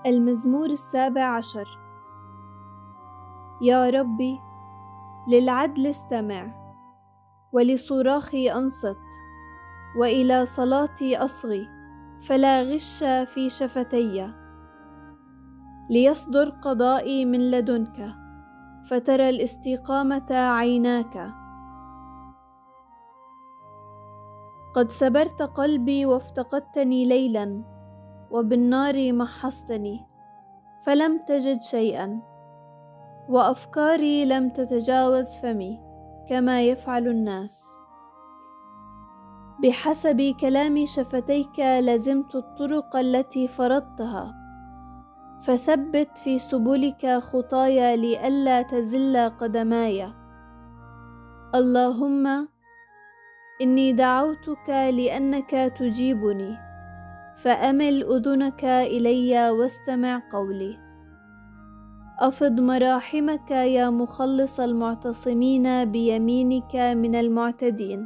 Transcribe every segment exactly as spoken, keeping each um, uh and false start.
المزمور السابع عشر. يا ربي، للعدل استمع، ولصراخي أنصت، وإلى صلاتي أصغي، فلا غش في شفتي. ليصدر قضائي من لدنك، فترى الاستقامة عيناك. قد سبرت قلبي وافتقدتني ليلا، وبالنار محصتني، فلم تجد شيئا، وأفكاري لم تتجاوز فمي كما يفعل الناس. بحسب كلام شفتيك لزمت الطرق التي فرضتها، فثبت في سبلك خطايا لئلا تزل قدماي. اللهم إني دعوتك لأنك تجيبني، فأمل أذنك إلي واستمع قولي. أفض مراحمك يا مخلص المعتصمين بيمينك من المعتدين.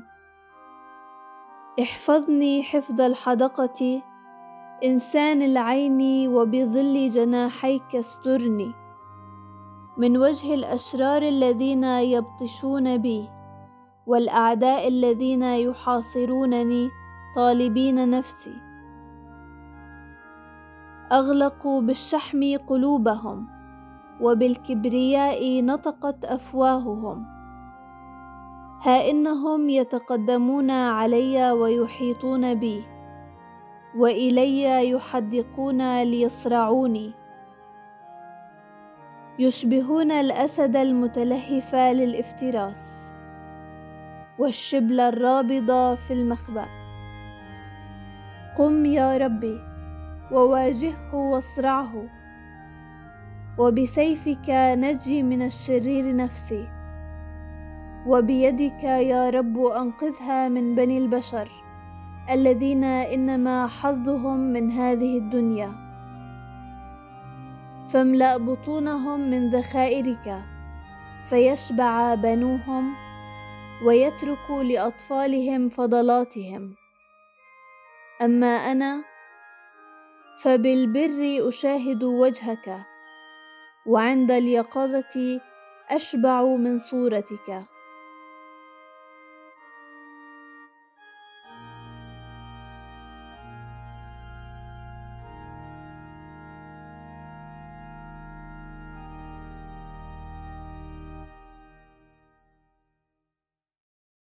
احفظني حفظ الحدقة، إنسان العين، وبظل جناحيك استرني من وجه الأشرار الذين يبطشون بي، والأعداء الذين يحاصرونني طالبين نفسي. أغلقوا بالشحم قلوبهم، وبالكبرياء نطقت أفواههم. ها إنهم يتقدمون علي ويحيطون بي، وإلي يحدقون ليصرعوني. يشبهون الأسد المتلهف للافتراس، والشبل الرابض في المخبأ. قم يا ربي وواجهه واصرعه، وبسيفك نجي من الشرير نفسي، وبيدك يا رب أنقذها من بني البشر الذين إنما حظهم من هذه الدنيا. فاملأ بطونهم من ذخائرك، فيشبع بنوهم، ويترك لأطفالهم فضلاتهم. أما أنا فبالبر أشاهد وجهك، وعند اليقظة أشبع من صورتك.